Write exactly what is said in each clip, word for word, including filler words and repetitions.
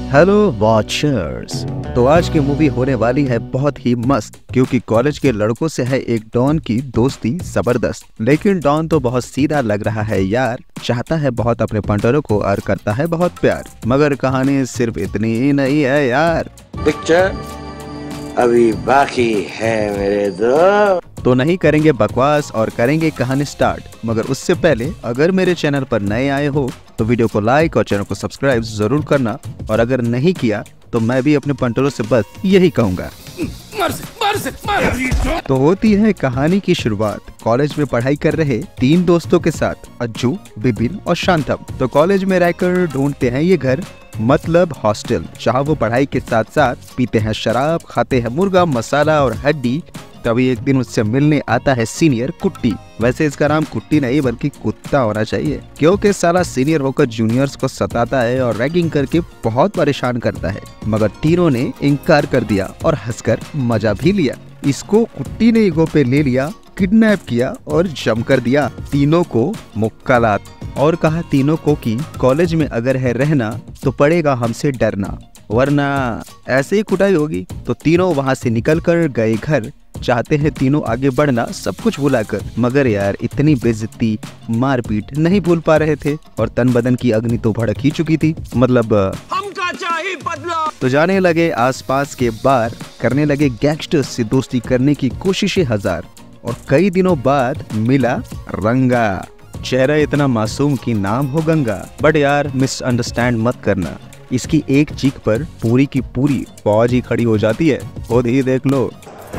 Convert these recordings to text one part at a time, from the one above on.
Hello watchers. तो आज की मूवी होने वाली है बहुत ही मस्त, क्योंकि कॉलेज के लड़कों से है एक डॉन की दोस्ती जबरदस्त। लेकिन डॉन तो बहुत सीधा लग रहा है यार, चाहता है बहुत अपने पंटरों को और करता है बहुत प्यार। मगर कहानी सिर्फ इतनी ही नहीं है यार, पिक्चर अभी बाकी है मेरे दोस्त। तो नहीं करेंगे बकवास और करेंगे कहानी स्टार्ट। मगर उससे पहले अगर मेरे चैनल पर नए आए हो तो वीडियो को लाइक और चैनल को सब्सक्राइब जरूर करना, और अगर नहीं किया तो मैं भी अपने पंटरों से बस यही कहूँगा, मर से, मर से, मर। तो होती है कहानी की शुरुआत कॉलेज में पढ़ाई कर रहे तीन दोस्तों के साथ, अज्जू, बिपिन और शांतम। तो कॉलेज में रहकर ढूंढते हैं ये घर, मतलब हॉस्टल, जहाँ वो पढ़ाई के साथ साथ पीते हैं शराब, खाते हैं मुर्गा मसाला और हड्डी। तभी एक दिन उससे मिलने आता है सीनियर कुट्टी। वैसे इसका नाम कुट्टी नहीं बल्कि कुत्ता होना चाहिए, क्योंकि साला सीनियर होकर जूनियर्स को सताता है और रैगिंग करके बहुत परेशान करता है। मगर तीनों ने इनकार कर दिया और हंसकर मजा भी लिया। इसको कुट्टी ने ईगो पे ले लिया, किडनैप किया और जम कर दिया तीनों को मुक्कालात, और कहा तीनों को कि कॉलेज में अगर है रहना तो पड़ेगा हमसे डरना, वरना ऐसे ही कुटाई होगी। तो तीनों वहां से निकल कर गए घर। चाहते हैं तीनों आगे बढ़ना सब कुछ भुलाकर, मगर यार इतनी बेइज्जती मारपीट नहीं भूल पा रहे थे, और तन बदन की अग्नि तो भड़क ही चुकी थी। मतलब हमका चाहिए बदला। तो जाने लगे आसपास के बार, करने लगे गैंगस्टर्स से दोस्ती करने की कोशिशें हजार, और कई दिनों बाद मिला रंगा। चेहरा इतना मासूम कि नाम हो गंगा। बट यार मिसअंडरस्टैंड मत करना, इसकी एक चीख पर पूरी की पूरी फौज ही खड़ी हो जाती है, खुद ही देख लो।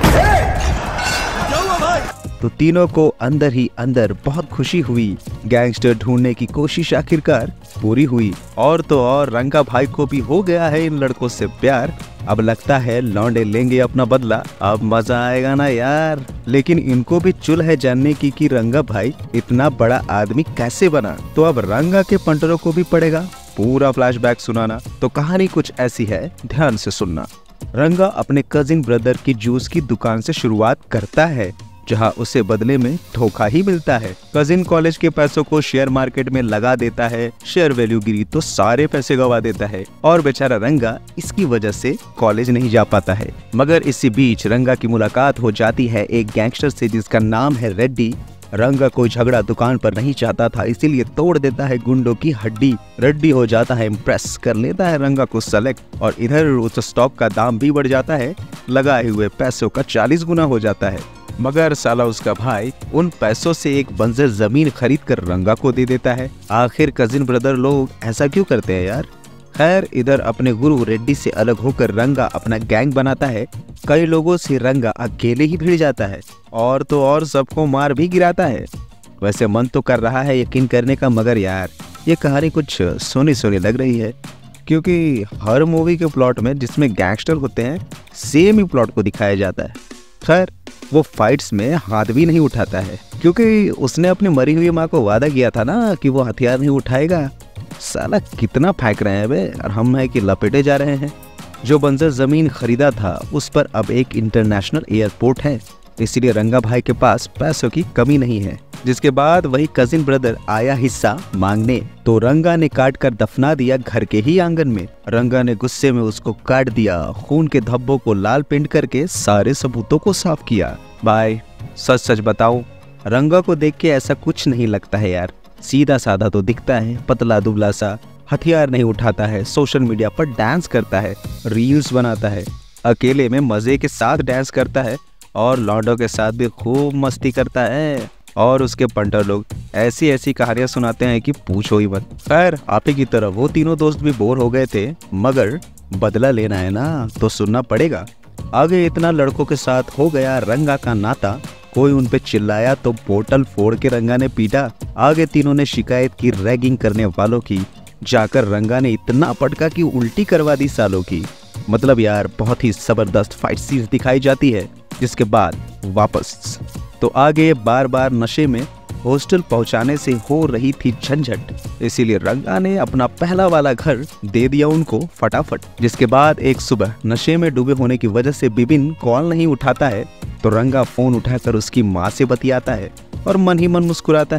तो तीनों को अंदर ही अंदर बहुत खुशी हुई। गैंगस्टर ढूंढने की कोशिश आखिरकार पूरी हुई, और तो और रंगा भाई को भी हो गया है इन लड़कों से प्यार। अब लगता है लौंडे लेंगे अपना बदला, अब मजा आएगा ना यार। लेकिन इनको भी चुल है जानने की कि रंगा भाई इतना बड़ा आदमी कैसे बना। तो अब रंगा के पंटरों को भी पड़ेगा पूरा फ्लैशबैक सुनाना। तो कहानी कुछ ऐसी है, ध्यान से सुनना। रंगा अपने कजिन ब्रदर की जूस की दुकान से शुरुआत करता है, जहां उसे बदले में धोखा ही मिलता है। कजिन कॉलेज के पैसों को शेयर मार्केट में लगा देता है, शेयर वैल्यू गिरी तो सारे पैसे गवा देता है, और बेचारा रंगा इसकी वजह से कॉलेज नहीं जा पाता है। मगर इसी बीच रंगा की मुलाकात हो जाती है एक गैंगस्टर से जिसका नाम है रेड्डी। रंगा कोई झगड़ा दुकान पर नहीं चाहता था, इसीलिए तोड़ देता है गुंडों की हड्डी। रेड्डी हो जाता है इम्प्रेस, कर लेता है रंगा को सेलेक्ट, और इधर उस स्टॉक का दाम भी बढ़ जाता है, लगाए हुए पैसों का चालीस गुना हो जाता है। मगर साला उसका भाई उन पैसों से एक बंजर जमीन खरीद कर रंगा को दे देता है। आखिर कजिन ब्रदर लोग ऐसा क्यों करते हैं यार। खैर इधर अपने गुरु रेड्डी से अलग होकर रंगा अपना गैंग बनाता है। कई लोगों से रंगा अकेले ही भिड़ जाता है, और तो और सबको मार भी गिराता है। वैसे मन तो कर रहा है यकीन करने का, मगर यार ये कहानी कुछ सोनी सोनी लग रही है, क्योंकि हर मूवी के प्लॉट में जिसमें गैंगस्टर होते हैं सेम ही प्लॉट को दिखाया जाता है। खैर वो फाइट्स में हाथ भी नहीं उठाता है, क्योंकि उसने अपनी मरी हुई माँ को वादा किया था ना कि वो हथियार नहीं उठाएगा। साला कितना फेंक रहे हैं बे, और हम है कि लपेटे जा रहे हैं। जो बंजर जमीन खरीदा था उस पर अब एक इंटरनेशनल एयरपोर्ट है, इसीलिए रंगा भाई के पास पैसों की कमी नहीं है। जिसके बाद वही कजिन ब्रदर आया हिस्सा मांगने, तो रंगा ने काट कर दफना दिया घर के ही आंगन में। रंगा ने गुस्से में उसको काट दिया, खून के धब्बों को लाल पेंट करके सारे सबूतों को साफ किया। भाई सच सच बताओ, रंगा को देख के ऐसा कुछ नहीं लगता है यार। सीधा साधा तो दिखता है, पतला दुबला सा, हथियार नहीं उठाता है, सोशल मीडिया पर डांस करता है, रील्स बनाता है, अकेले में मजे के साथ डांस करता है, और लौंडों के साथ भी खूब मस्ती करता है। और उसके पंटर लोग ऐसी ऐसी कहानियां सुनाते हैं कि पूछो ही मत। खैर आप ही की तरह वो तीनों दोस्त भी बोर हो गए थे, मगर बदला लेना है ना तो सुनना पड़ेगा। आगे इतना लड़कों के साथ हो गया रंगा का नाता, कोई उन पे चिल्लाया तो बोतल फोड़ के रंगा ने पीटा। आगे तीनों ने शिकायत की रैगिंग करने वालों की, जाकर रंगा ने इतना पटका कि उल्टी करवा दी सालों की। मतलब यार बहुत ही जबरदस्त फाइट सीन्स दिखाई जाती है। जिसके बाद वापस तो आगे बार बार नशे में हॉस्टल पहुंचाने से हो रही थी झंझट, इसीलिए रंगा ने अपना पहला वाला घर दे दिया उनको फटाफट। जिसके बाद एक सुबह नशे में डूबे होने की वजह से बिपिन कॉल नहीं उठाता है, तो रंगा फोन उठाकर उसकी माँ से बतियाता है और मन ही मन मुस्कुराता है।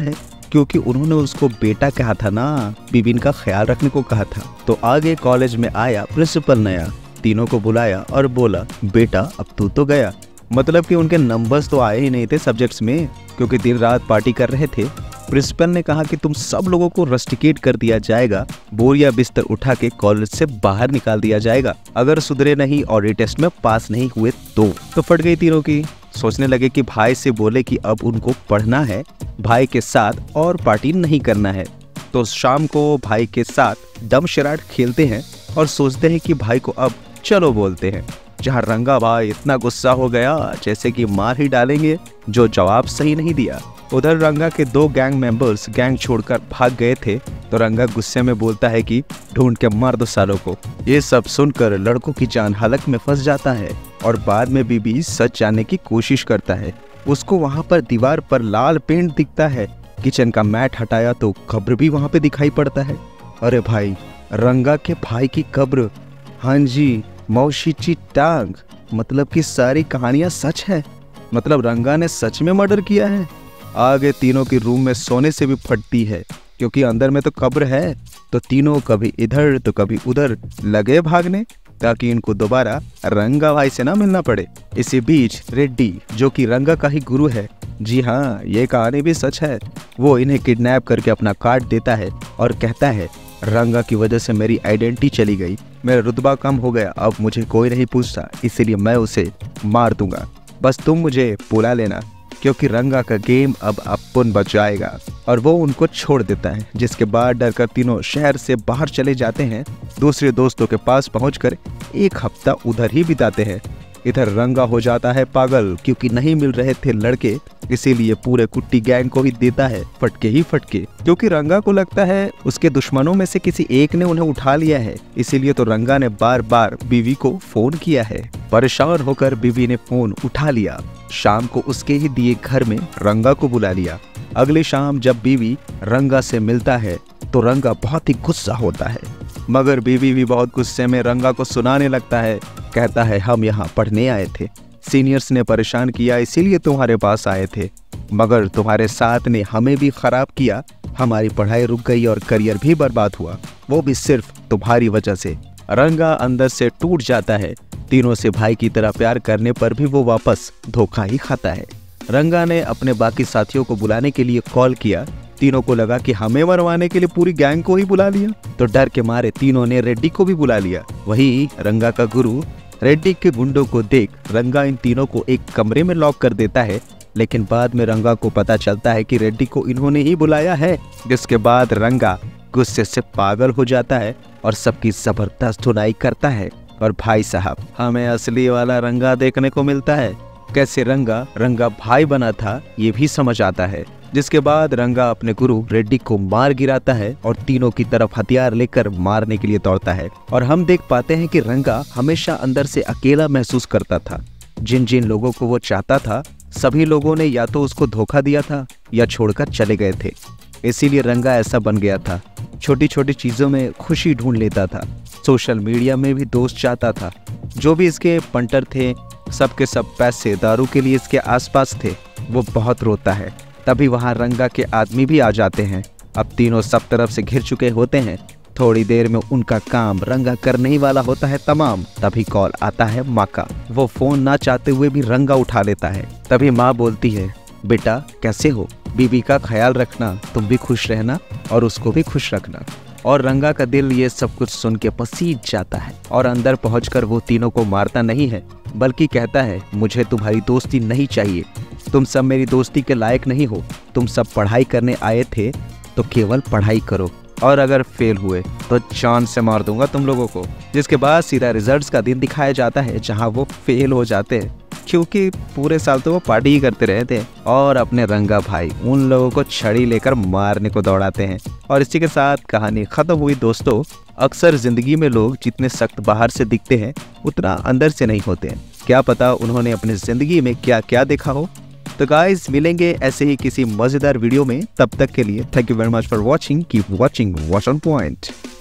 क्योंकि उन्होंने उसको बेटा कहा था ना, बिबिन का ख्याल रखने को कहा था। तो आगे कॉलेज में आया प्रिंसिपल नया, तीनों को बुलाया और बोला बेटा अब तू तो गया। मतलब कि उनके नंबर्स तो आए ही नहीं थे सब्जेक्ट्स में, क्योंकि दिन रात पार्टी कर रहे थे। प्रिंसिपल ने कहा कि तुम सब लोगों को रस्टिकेट कर दिया जाएगा, बोरिया बिस्तर उठा के कॉलेज से बाहर निकाल दिया जाएगा, अगर सुधरे नहीं और टेस्ट में पास नहीं हुए तो तो फट गई तीनों की। सोचने लगे कि भाई से बोले कि अब उनको पढ़ना है, भाई के साथ और पार्टी नहीं करना है। तो शाम को भाई के साथ डम शराट खेलते हैं और सोचते हैं कि भाई को अब चलो बोलते हैं। जहाँ रंगा भाई इतना गुस्सा हो गया जैसे कि मार ही डालेंगे, जो जवाब सही नहीं दिया। उधर रंगा के दो गैंग मेंबर्स गैंग छोड़कर भाग गए थे, तो रंगा गुस्से में बोलता है कि ढूंढ के मार दो सालों को। ये सब सुनकर लड़कों की जान हलक में फंस जाता है और बाद में बीबी सच जानने की कोशिश करता है। उसको वहाँ पर दीवार पर लाल पेंट दिखता है। किचन का मैट हटाया तो कब्र भी वहाँ पे दिखाई पड़ता है। अरे भाई, रंगा के भाई की कब्र, हाँ जी, मौशीची टांग। मतलब कि सारी कहानियां सच है, मतलब रंगा ने सच में मर्डर किया है। आगे तीनों की रूम में सोने से भी फटती है, क्योंकि अंदर में तो कब्र है। तो तीनों कभी इधर तो कभी उधर लगे भागने, ताकि इनको दोबारा रंगा भाई से ना मिलना पड़े। इसी बीच रेड्डी, जो कि रंगा का ही गुरु है, जी हाँ ये कहानी भी सच है, वो इन्हें किडनैप करके अपना कार्ड देता है और कहता है रंगा की वजह से मेरी आइडेंटिटी चली गई, मेरा रुतबा कम हो गया, अब मुझे कोई नहीं पूछता, इसीलिए मैं उसे मार दूंगा, बस तुम मुझे बुला लेना, क्योंकि रंगा का गेम अब अपन बच जाएगा। और वो उनको छोड़ देता है, जिसके बाद डरकर तीनों शहर से बाहर चले जाते हैं। दूसरे दोस्तों के पास पहुंचकर एक हफ्ता उधर ही बिताते हैं। इधर रंगा हो जाता है पागल, क्योंकि नहीं मिल रहे थे लड़के, इसीलिए पूरे कुट्टी गैंग को ही देता है फटके ही फटके, क्योंकि रंगा को लगता है उसके दुश्मनों में से किसी एक ने उन्हें उठा लिया है। इसीलिए तो रंगा ने बार बार बीवी को फोन किया है। परेशान होकर बीवी ने फोन उठा लिया। शाम को उसके ही दिए घर में रंगा को बुला लिया। अगली शाम जब बीवी रंगा से मिलता है तो रंगा बहुत ही गुस्सा होता है, मगर बीवी भी बहुत गुस्से में रंगा को सुनाने लगता है। कहता है हम यहाँ पढ़ने आए थे, सीनियर्स ने परेशान किया इसीलिए तुम्हारे पास आए थे, मगर तुम्हारे साथ ने हमें भी खराब किया, हमारी पढ़ाई रुक गई और करियर भी बर्बाद हुआ, वो भी सिर्फ तुम्हारी वजह से। रंगा अंदर से टूट जाता है। तीनों से भाई की तरह प्यार करने पर भी वो वापस धोखा ही खाता है। रंगा ने अपने बाकी साथियों को बुलाने के लिए कॉल किया। तीनों को लगा कि हमें मरवाने के लिए पूरी गैंग को ही बुला लिया, तो डर के मारे तीनों ने रेड्डी को भी बुला लिया। वही रंगा का गुरु रेड्डी के गुंडों को देख रंगा इन तीनों को एक कमरे में लॉक कर देता है, लेकिन बाद में रंगा को पता चलता है कि रेड्डी को इन्होंने ही बुलाया है। जिसके बाद रंगा गुस्से से पागल हो जाता है और सबकी जबरदस्त धुनाई करता है। और भाई साहब, हमें असली वाला रंगा देखने को मिलता है। कैसे रंगा रंगा भाई बना था ये भी समझ आता है। जिसके बाद रंगा अपने गुरु रेड्डी को मार गिराता है और तीनों की तरफ हथियार लेकर मारने के लिए दौड़ता है। और हम देख पाते हैं कि रंगा हमेशा अंदर से अकेला महसूस करता था। जिन जिन लोगों को वो चाहता था सभी लोगों ने या तो उसको धोखा दिया था या छोड़कर चले गए थे, इसीलिए रंगा ऐसा बन गया था। छोटी छोटी चीजों में खुशी ढूंढ लेता था। सोशल मीडिया में भी दोस्त चाहता था। जो भी इसके पंटर थे सबके सब पैसे दारू के लिए इसके आसपास थे। वो बहुत रोता है। तभी वहां रंगा के आदमी भी आ जाते हैं। अब तीनों सब तरफ से घिर चुके होते हैं। थोड़ी देर में उनका काम रंगा करने ही वाला होता है तमाम। तभी कॉल आता है माँ का। वो फोन ना चाहते हुए भी रंगा उठा लेता है। तभी माँ बोलती है, बेटा कैसे हो, बीबी का ख्याल रखना, तुम भी खुश रहना और उसको भी खुश रखना। और रंगा का दिल ये सब कुछ सुन के पसीज जाता है और अंदर पहुंचकर वो तीनों को मारता नहीं है, बल्कि कहता है मुझे तुम्हारी दोस्ती नहीं चाहिए, तुम सब मेरी दोस्ती के लायक नहीं हो। तुम सब पढ़ाई करने आए थे तो केवल पढ़ाई करो, और अगर फेल हुए तो जान से मार दूंगा तुम लोगों को। जिसके बाद सीधा रिजल्ट्स का दिन दिखाया जाता है जहां वो फेल हो जाते हैं, क्योंकि पूरे साल तो वो पार्टी ही करते रहे थे। और अपने रंगा भाई उन लोगों को छड़ी लेकर मारने को दौड़ाते हैं। और इसी के साथ कहानी खत्म हुई। दोस्तों, अक्सर जिंदगी में लोग जितने सख्त बाहर से दिखते हैं उतना अंदर से नहीं होते हैं। क्या पता उन्होंने अपनी जिंदगी में क्या क्या देखा हो। तो गाइस, मिलेंगे ऐसे ही किसी मजेदार वीडियो में। तब तक के लिए thank you very much for watching. Keep watching, watch on point.